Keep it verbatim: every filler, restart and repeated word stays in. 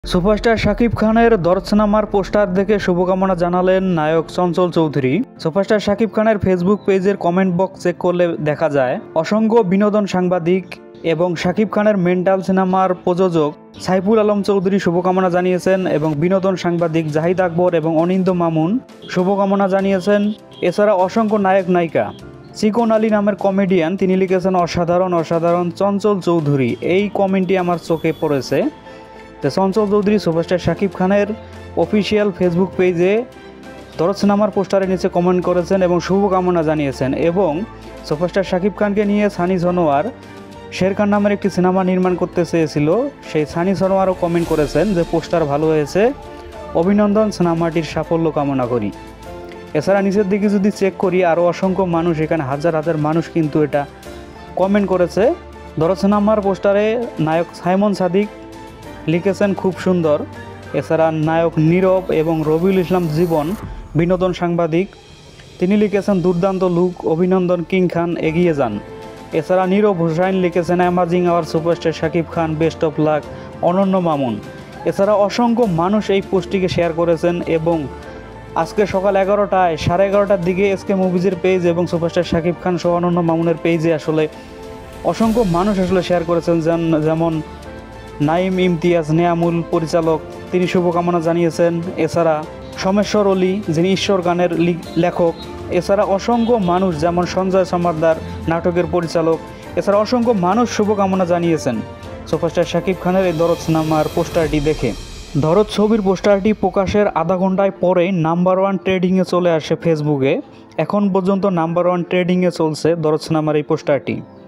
Superstar Shakib খানের দরদ সিনেমার পোস্টার দেখে শুভকামনা জানালেন নায়ক চঞ্চল চৌধুরী। সুপারস্টার শাকিব খানের ফেসবুক পেজের কমেন্ট বক্স চেক করলে দেখা যায় অসংখ্য বিনোদন সাংবাদিক এবং শাকিব খানের মেন্টাল সিনেমার প্রযোজক সাইফুল আলম চৌধুরী শুভকামনা জানিয়েছেন এবং বিনোদন সাংবাদিক জাহিদ আকবর এবং অনিন্দ মামুন শুভকামনা জানিয়েছেন। এছাড়া অসংখ্য নায়ক নায়িকা চিকন আলী নামের কমেডিয়ান তিনি লিখেছেন অসাধারণ অসাধারণ চঞ্চল চৌধুরী। এই কমেন্টটি আমার চোখে পড়েছে। চঞ্চল চৌধুরী সুপারস্টার শাকিব খানের অফিসিয়াল ফেসবুক পেজে দরদ সিনেমার পোস্টারের নিচে কমেন্ট করেছেন এবং শুভকামনা জানিয়েছেন এবং সুপারস্টার শাকিব খানকে নিয়ে সানি সনোয়ার শের খান নামের একটি সিনেমা নির্মাণ করতে চেয়েছিল, সেই সানি সনোয়ারও কমেন্ট করেছেন যে পোস্টার ভালো হয়েছে, অভিনন্দন, সিনেমাটির সাফল্য কামনা করি। এছাড়া নিচের দিকে যদি চেক করি আরও অসংখ্য মানুষ, এখানে হাজার হাজার মানুষ কিন্তু এটা কমেন্ট করেছে। দরদ সিনেমার পোস্টারে নায়ক সাইমন সাদিক লিখেছেন খুব সুন্দর। এছাড়া নায়ক নীরব এবং রবিউল ইসলাম জীবন বিনোদন সাংবাদিক তিনি লিখেছেন দুর্দান্ত লুক, অভিনন্দন কিং খান, এগিয়ে যান। এছাড়া নীরব হুসাইন লিখেছেন amazing our superstar Shakib Khan, best of luck, Ananya Mamun. এছাড়া অসংখ্য মানুষ এই পোস্টটিকে শেয়ার করেছেন এবং আজকে সকাল এগারোটায় সাড়ে এগারোটার দিকে এসকে মুভিজের পেজ এবং সুপারস্টার শাকিব খান সহ অনন্য মামুনের পেজে আসলে অসংখ্য মানুষ আসলে শেয়ার করেছেন। যেমন নাইম ইমতিয়াজ নেয়ামুল পরিচালক তিনি শুভকামনা জানিয়েছেন। এছাড়া সোমেশ্বর অলি যিনি ঈশ্বর গানের লেখক, এছাড়া অসংখ্য মানুষ যেমন সঞ্জয় সমাদ্দার নাটকের পরিচালক, এছাড়া অসংখ্য মানুষ শুভকামনা জানিয়েছেন সুপারস্টার শাকিব খানের এই দরদ সিনেমার পোস্টারটি দেখে। দরদ ছবির পোস্টারটি প্রকাশের আধা ঘন্টায় পরেই নাম্বার ওয়ান ট্রেডিংয়ে চলে আসে ফেসবুকে। এখন পর্যন্ত নাম্বার ওয়ান ট্রেডিংয়ে চলছে দরদ সিনেমার এই পোস্টারটি।